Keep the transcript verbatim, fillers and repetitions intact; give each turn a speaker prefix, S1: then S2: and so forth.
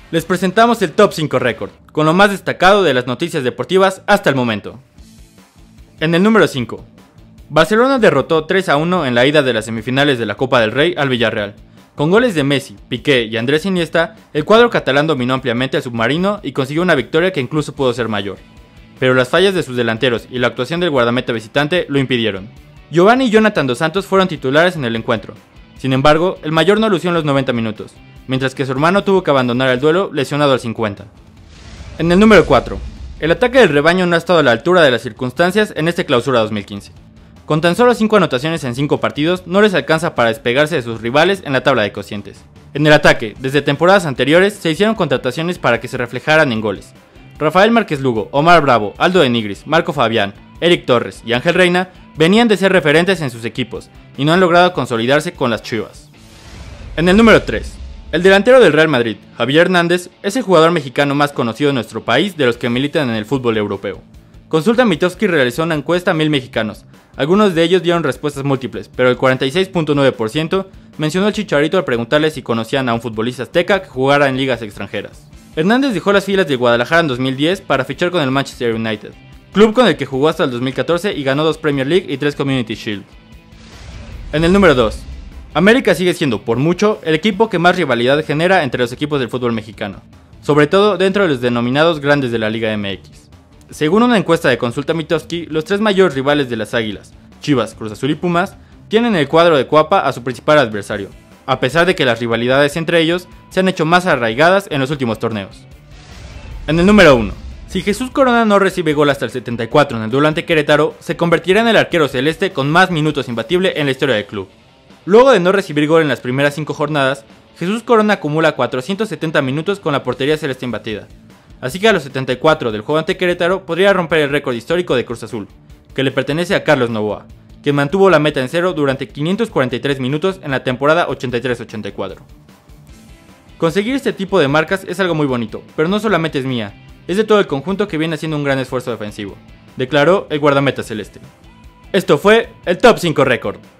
S1: Les presentamos el Top cinco Record, con lo más destacado de las noticias deportivas hasta el momento. En el número cinco, Barcelona derrotó tres a uno en la ida de las semifinales de la Copa del Rey al Villarreal. Con goles de Messi, Piqué y Andrés Iniesta, el cuadro catalán dominó ampliamente al submarino y consiguió una victoria que incluso pudo ser mayor. Pero las fallas de sus delanteros y la actuación del guardameta visitante lo impidieron. Giovanni y Jonathan dos Santos fueron titulares en el encuentro. Sin embargo, el mayor no lució en los noventa minutos, mientras que su hermano tuvo que abandonar el duelo lesionado al cincuenta. En el número cuatro, el ataque del rebaño no ha estado a la altura de las circunstancias en este Clausura dos mil quince. Con tan solo cinco anotaciones en cinco partidos, no les alcanza para despegarse de sus rivales en la tabla de cocientes. En el ataque, desde temporadas anteriores, se hicieron contrataciones para que se reflejaran en goles. Rafael Márquez Lugo, Omar Bravo, Aldo de Nigris, Marco Fabián, Eric Torres y Ángel Reina venían de ser referentes en sus equipos y no han logrado consolidarse con las Chivas. En el número tres, el delantero del Real Madrid, Javier Hernández, es el jugador mexicano más conocido en nuestro país de los que militan en el fútbol europeo. Consulta Mitofsky realizó una encuesta a mil mexicanos. Algunos de ellos dieron respuestas múltiples, pero el cuarenta y seis punto nueve por ciento mencionó al Chicharito al preguntarle si conocían a un futbolista azteca que jugara en ligas extranjeras. Hernández dejó las filas de Guadalajara en dos mil diez para fichar con el Manchester United, club con el que jugó hasta el dos mil catorce y ganó dos Premier League y tres Community Shield. En el número dos, América sigue siendo, por mucho, el equipo que más rivalidad genera entre los equipos del fútbol mexicano, sobre todo dentro de los denominados grandes de la Liga M X. Según una encuesta de Consulta Mitofsky, los tres mayores rivales de las Águilas, Chivas, Cruz Azul y Pumas, tienen el cuadro de Cuapa a su principal adversario, a pesar de que las rivalidades entre ellos se han hecho más arraigadas en los últimos torneos. En el número uno, si Jesús Corona no recibe gol hasta el setenta y cuatro en el duelo ante Querétaro, se convertirá en el arquero celeste con más minutos imbatible en la historia del club. Luego de no recibir gol en las primeras cinco jornadas, Jesús Corona acumula cuatrocientos setenta minutos con la portería celeste imbatida. Así que a los setenta y cuatro del juego ante Querétaro podría romper el récord histórico de Cruz Azul, que le pertenece a Carlos Novoa, que mantuvo la meta en cero durante quinientos cuarenta y tres minutos en la temporada ochenta y tres ochenta y cuatro. Conseguir este tipo de marcas es algo muy bonito, pero no solamente es mía, es de todo el conjunto que viene haciendo un gran esfuerzo defensivo, declaró el guardameta celeste. Esto fue el Top cinco Record.